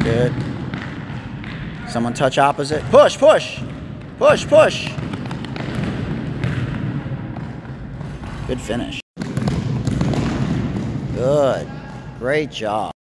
Good. Someone touch opposite. Push, push. Push, push. Good finish. Good. Great job.